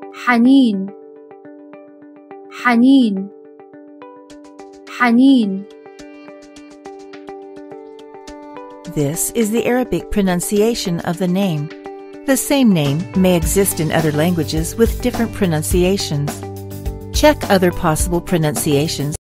حنين حنين حنين. This is the Arabic pronunciation of the name. The same name may exist in other languages with different pronunciations. Check other possible pronunciations